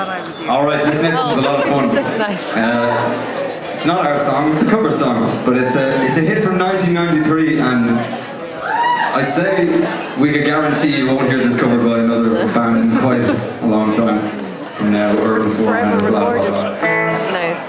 thought I was you. Alright, this next one's a lot of fun. That's nice. It's not our song, it's a cover song, but it's a hit from 1993, and I say we could guarantee you won't hear this covered by another band in quite a long time from now or before. Forever blah, blah, recorded. blah. Nice.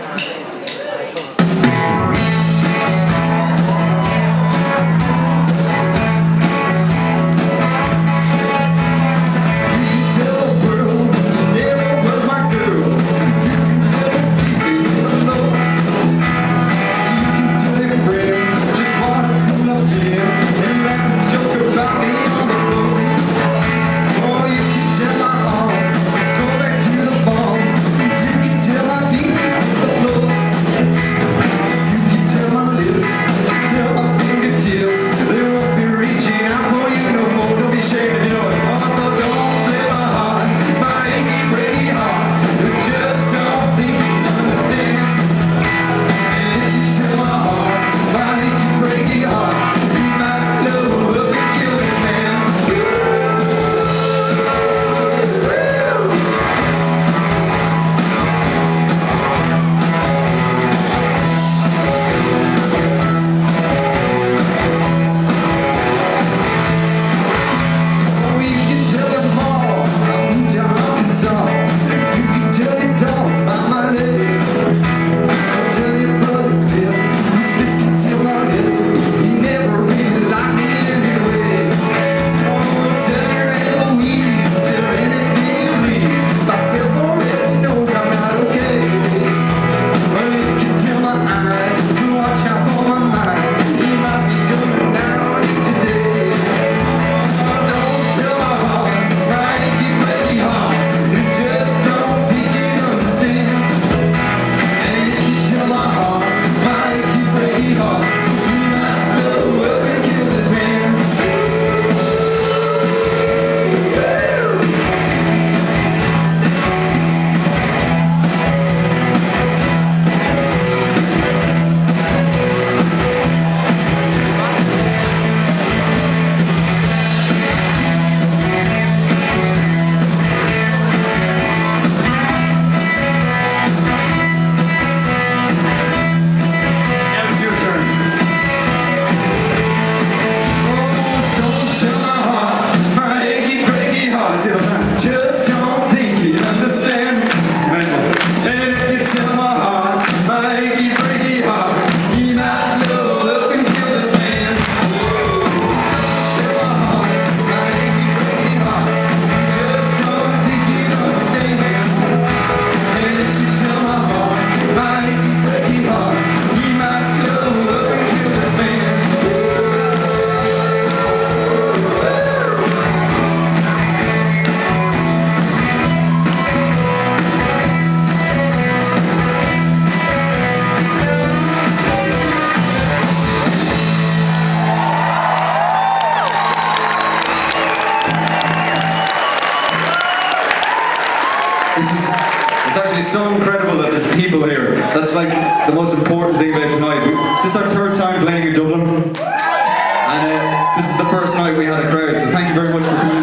It's actually so incredible that there's people here. That's like the most important thing about tonight. This is our third time playing in Dublin, and this is the first night we had a crowd, so thank you very much for coming.